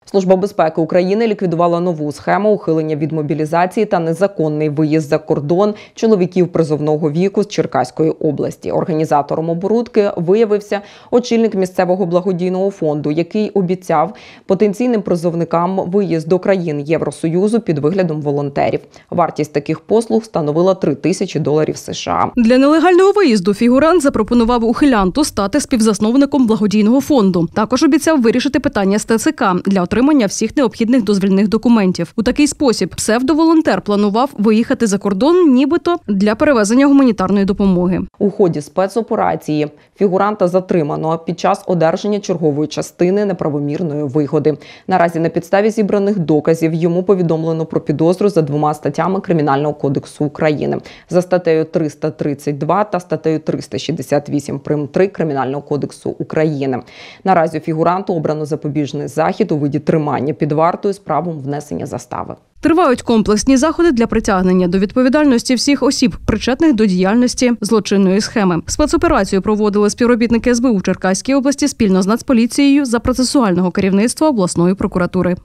Служба безпеки України ліквідувала нову схему ухилення від мобілізації та незаконний виїзд за кордон чоловіків призовного віку з Черкаської області. Організатором оборудки виявився очільник місцевого благодійного фонду, який обіцяв потенційним призовникам виїзд до країн Євросоюзу під виглядом волонтерів. Вартість таких послуг становила $3000 США. Для нелегального виїзду фігурант запропонував ухилянту стати співзасновником благодійного фонду. Також обіцяв вирішити питання з ТЦК для отримання всіх необхідних дозвільних документів. У такий спосіб псевдоволонтер планував виїхати за кордон, нібито для перевезення гуманітарної допомоги. У ході спецоперації фігуранта затримано під час одержання чергової частини неправомірної вигоди. Наразі на підставі зібраних доказів йому повідомлено про підозру за 2 статтями Кримінального кодексу України. За статтею 332 та статтею 368 прим.3 Кримінального кодексу України. Наразі фігуранту обрано запобіжний захід у виді тримання під вартою з правом внесення застави. Тривають комплексні заходи для притягнення до відповідальності всіх осіб, причетних до діяльності злочинної схеми. Спецоперацію проводили співробітники СБУ в Черкаській області спільно з Нацполіцією за процесуального керівництва обласної прокуратури.